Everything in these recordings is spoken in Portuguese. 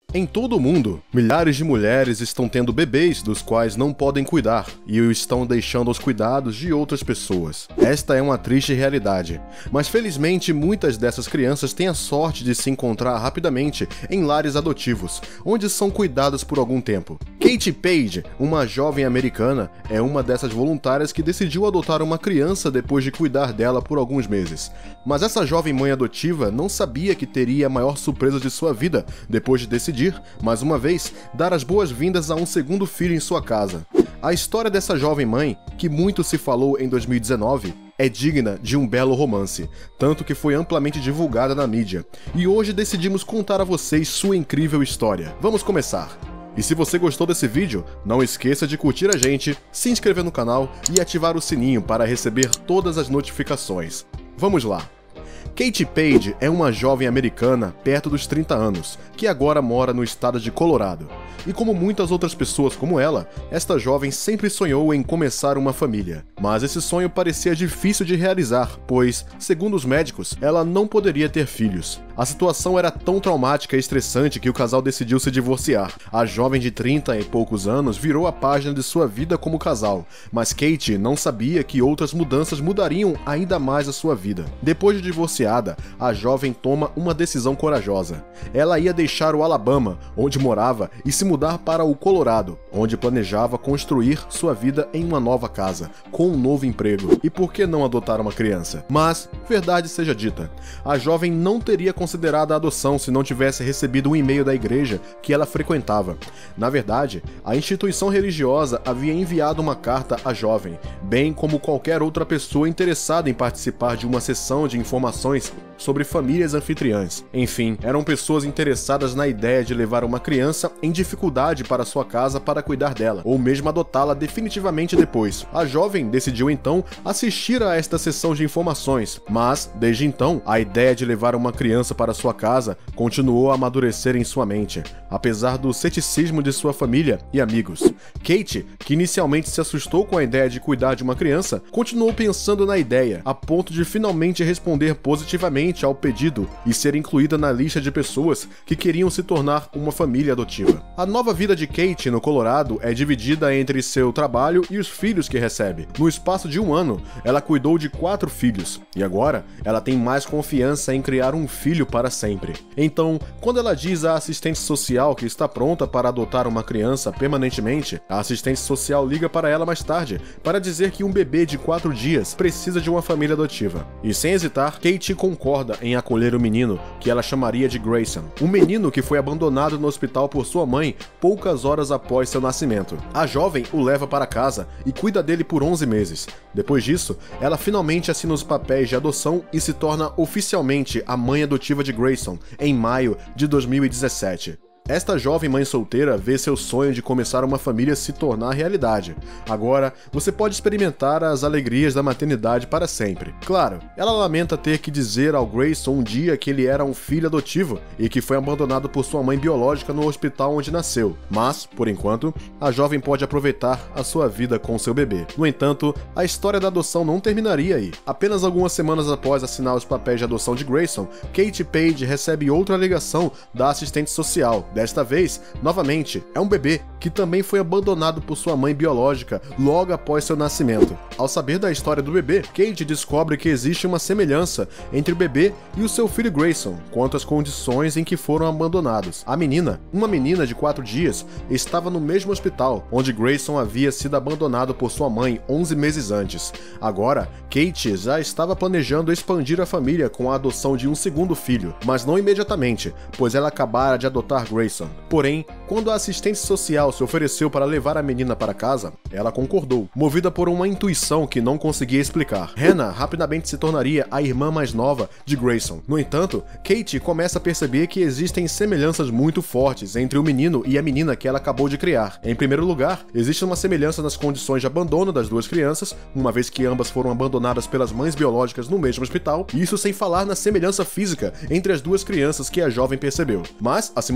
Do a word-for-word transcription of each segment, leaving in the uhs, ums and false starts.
Em todo o mundo, milhares de mulheres estão tendo bebês dos quais não podem cuidar e o estão deixando aos cuidados de outras pessoas. Esta é uma triste realidade, mas felizmente muitas dessas crianças têm a sorte de se encontrar rapidamente em lares adotivos, onde são cuidadas por algum tempo. Katie Page, uma jovem americana, é uma dessas voluntárias que decidiu adotar uma criança depois de cuidar dela por alguns meses. Mas essa jovem mãe adotiva não sabia que teria a maior surpresa de sua vida depois de decidir mais uma vez, dar as boas-vindas a um segundo filho em sua casa. A história dessa jovem mãe, que muito se falou em dois mil e dezenove, é digna de um belo romance, tanto que foi amplamente divulgada na mídia. E hoje decidimos contar a vocês sua incrível história. Vamos começar! E se você gostou desse vídeo, não esqueça de curtir a gente, se inscrever no canal e ativar o sininho para receber todas as notificações. Vamos lá! Katie Page é uma jovem americana perto dos trinta anos, que agora mora no estado de Colorado. E como muitas outras pessoas como ela, esta jovem sempre sonhou em começar uma família. Mas esse sonho parecia difícil de realizar, pois, segundo os médicos, ela não poderia ter filhos. A situação era tão traumática e estressante que o casal decidiu se divorciar. A jovem de trinta e poucos anos virou a página de sua vida como casal, mas Katie não sabia que outras mudanças mudariam ainda mais a sua vida. Depois de divorciada, a jovem toma uma decisão corajosa. Ela ia deixar o Alabama, onde morava, e se mudar para o Colorado, onde planejava construir sua vida em uma nova casa, com um novo emprego. E por que não adotar uma criança? Mas, verdade seja dita, a jovem não teria considerado a adoção se não tivesse recebido um e-mail da igreja que ela frequentava. Na verdade, a instituição religiosa havia enviado uma carta à jovem, bem como qualquer outra pessoa interessada em participar de uma sessão de informações sobre famílias anfitriãs. Enfim, eram pessoas interessadas na ideia de levar uma criança em dificuldade para sua casa para cuidar dela, ou mesmo adotá-la definitivamente depois. A jovem decidiu então assistir a esta sessão de informações, mas, desde então, a ideia de levar uma criança para sua casa continuou a amadurecer em sua mente, apesar do ceticismo de sua família e amigos. Katie, que inicialmente se assustou com a ideia de cuidar de uma criança, continuou pensando na ideia, a ponto de finalmente responder positivamente ao pedido e ser incluída na lista de pessoas que queriam se tornar uma família adotiva. A nova vida de Katie no Colorado é dividida entre seu trabalho e os filhos que recebe. No espaço de um ano, ela cuidou de quatro filhos, e agora ela tem mais confiança em criar um filho para sempre. Então, quando ela diz à assistente social que está pronta para adotar uma criança permanentemente, a assistente social liga para ela mais tarde para dizer que um bebê de quatro dias precisa de uma família adotiva. E sem hesitar, Katie concorda em acolher o menino, que ela chamaria de Grayson, um menino que foi abandonado no hospital por sua mãe poucas horas após seu nascimento. A jovem o leva para casa e cuida dele por onze meses. Depois disso, ela finalmente assina os papéis de adoção e se torna oficialmente a mãe adotiva de Grayson em maio de dois mil e dezessete. Esta jovem mãe solteira vê seu sonho de começar uma família se tornar realidade. Agora, você pode experimentar as alegrias da maternidade para sempre. Claro, ela lamenta ter que dizer ao Grayson um dia que ele era um filho adotivo e que foi abandonado por sua mãe biológica no hospital onde nasceu. Mas, por enquanto, a jovem pode aproveitar a sua vida com seu bebê. No entanto, a história da adoção não terminaria aí. Apenas algumas semanas após assinar os papéis de adoção de Grayson, Katie Page recebe outra ligação da assistente social. Desta vez, novamente, é um bebê que também foi abandonado por sua mãe biológica logo após seu nascimento. Ao saber da história do bebê, Katie descobre que existe uma semelhança entre o bebê e o seu filho Grayson quanto às condições em que foram abandonados. A menina, uma menina de quatro dias, estava no mesmo hospital onde Grayson havia sido abandonado por sua mãe onze meses antes. Agora, Katie já estava planejando expandir a família com a adoção de um segundo filho, mas não imediatamente, pois ela acabara de adotar Grayson. Porém, quando a assistente social se ofereceu para levar a menina para casa, ela concordou, movida por uma intuição que não conseguia explicar. Hannah rapidamente se tornaria a irmã mais nova de Grayson. No entanto, Katie começa a perceber que existem semelhanças muito fortes entre o menino e a menina que ela acabou de criar. Em primeiro lugar, existe uma semelhança nas condições de abandono das duas crianças, uma vez que ambas foram abandonadas pelas mães biológicas no mesmo hospital, e isso sem falar na semelhança física entre as duas crianças que a jovem percebeu. Mas, acima de tudo,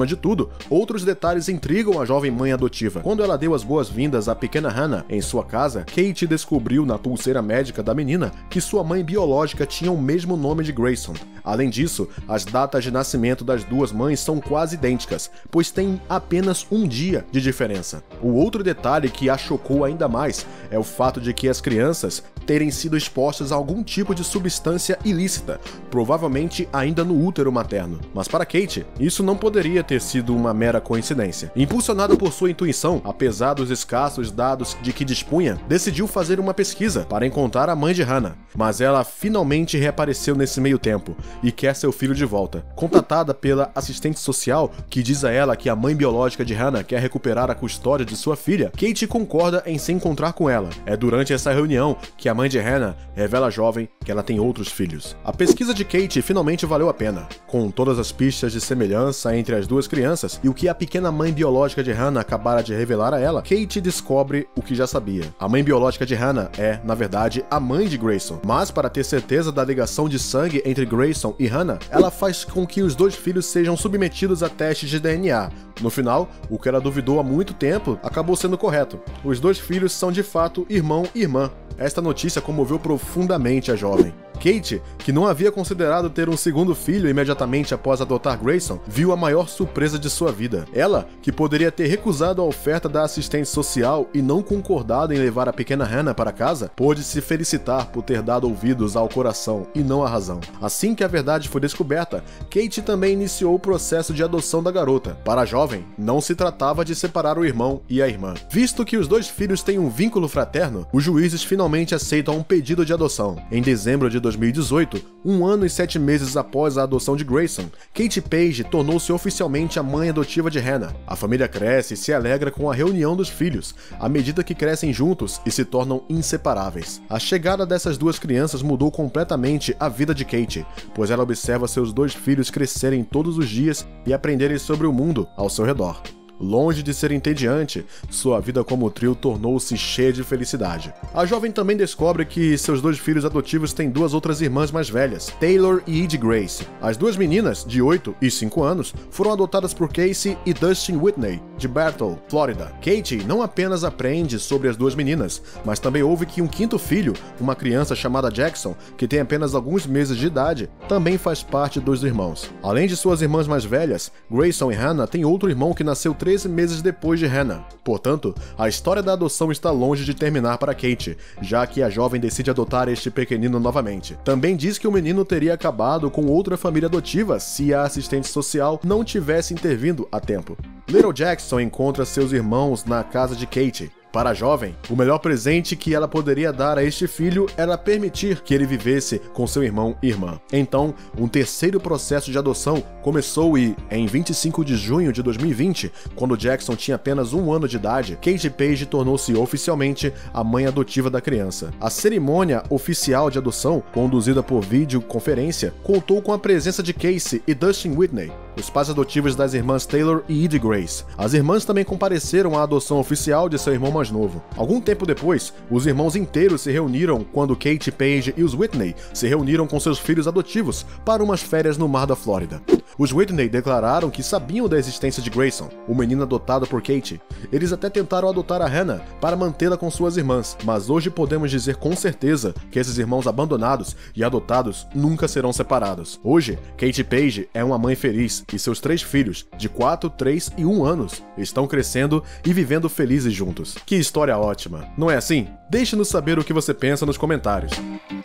Contudo, outros detalhes intrigam a jovem mãe adotiva. Quando ela deu as boas-vindas à pequena Hannah em sua casa, Kate descobriu na pulseira médica da menina que sua mãe biológica tinha o mesmo nome de Grayson. Além disso, as datas de nascimento das duas mães são quase idênticas, pois têm apenas um dia de diferença. O outro detalhe que a chocou ainda mais é o fato de que as crianças terem sido expostas a algum tipo de substância ilícita, provavelmente ainda no útero materno. Mas para Kate, isso não poderia ter sido uma mera coincidência. Impulsionada por sua intuição, apesar dos escassos dados de que dispunha, decidiu fazer uma pesquisa para encontrar a mãe de Hannah. Mas ela finalmente reapareceu nesse meio tempo e quer seu filho de volta. Contatada pela assistente social, que diz a ela que a mãe biológica de Hannah quer recuperar a custódia de sua filha, Kate concorda em se encontrar com ela. É durante essa reunião que a mãe de Hannah revela à jovem que ela tem outros filhos. A pesquisa de Kate finalmente valeu a pena. Com todas as pistas de semelhança entre as duas crianças e o que a pequena mãe biológica de Hannah acabara de revelar a ela, Kate descobre o que já sabia. A mãe biológica de Hannah é, na verdade, a mãe de Grayson. Mas para ter certeza da ligação de sangue entre Grayson e Hannah, ela faz com que os dois filhos sejam submetidos a testes de D N A. No final, o que ela duvidou há muito tempo acabou sendo correto. Os dois filhos são de fato irmão e irmã. Esta notícia comoveu profundamente a jovem. Kate, que não havia considerado ter um segundo filho imediatamente após adotar Grayson, viu a maior surpresa de sua vida. Ela, que poderia ter recusado a oferta da assistente social e não concordado em levar a pequena Hannah para casa, pôde se felicitar por ter dado ouvidos ao coração e não à razão. Assim que a verdade foi descoberta, Kate também iniciou o processo de adoção da garota. Para a jovem, não se tratava de separar o irmão e a irmã. Visto que os dois filhos têm um vínculo fraterno, os juízes finalmente aceitam um pedido de adoção. Em dezembro de dois mil e dezoito, um ano e sete meses após a adoção de Grayson, Kate Page tornou-se oficialmente a mãe adotiva de Hannah. A família cresce e se alegra com a reunião dos filhos, à medida que crescem juntos e se tornam inseparáveis. A chegada dessas duas crianças mudou completamente a vida de Kate, pois ela observa seus dois filhos crescerem todos os dias e aprenderem sobre o mundo ao seu redor. Longe de ser entediante, sua vida como trio tornou-se cheia de felicidade. A jovem também descobre que seus dois filhos adotivos têm duas outras irmãs mais velhas, Taylor e Edie Grace. As duas meninas, de oito e cinco anos, foram adotadas por Casey e Dustin Whitney, de Bethel, Flórida. Kate não apenas aprende sobre as duas meninas, mas também ouve que um quinto filho, uma criança chamada Jackson, que tem apenas alguns meses de idade, também faz parte dos irmãos. Além de suas irmãs mais velhas, Grayson e Hannah têm outro irmão que nasceu treze meses depois de Hannah. Portanto, a história da adoção está longe de terminar para Kate, já que a jovem decide adotar este pequenino novamente. Também diz que o menino teria acabado com outra família adotiva se a assistente social não tivesse intervindo a tempo. Little Jackson encontra seus irmãos na casa de Kate. Para a jovem, o melhor presente que ela poderia dar a este filho era permitir que ele vivesse com seu irmão e irmã. Então, um terceiro processo de adoção começou e, em vinte e cinco de junho de dois mil e vinte, quando Jackson tinha apenas um ano de idade, Kate Page tornou-se oficialmente a mãe adotiva da criança. A cerimônia oficial de adoção, conduzida por videoconferência, contou com a presença de Casey e Dustin Whitney, os pais adotivos das irmãs Taylor e Edie Grace. As irmãs também compareceram à adoção oficial de seu irmão mais novo. Algum tempo depois, os irmãos inteiros se reuniram quando Kate Page e os Whitney se reuniram com seus filhos adotivos para umas férias no mar da Flórida. Os Whitney declararam que sabiam da existência de Grayson, o menino adotado por Kate. Eles até tentaram adotar a Hannah para mantê-la com suas irmãs, mas hoje podemos dizer com certeza que esses irmãos abandonados e adotados nunca serão separados. Hoje, Kate Page é uma mãe feliz e seus três filhos, de quatro, três e um anos, estão crescendo e vivendo felizes juntos. Que história ótima, não é assim? Deixe-nos saber o que você pensa nos comentários.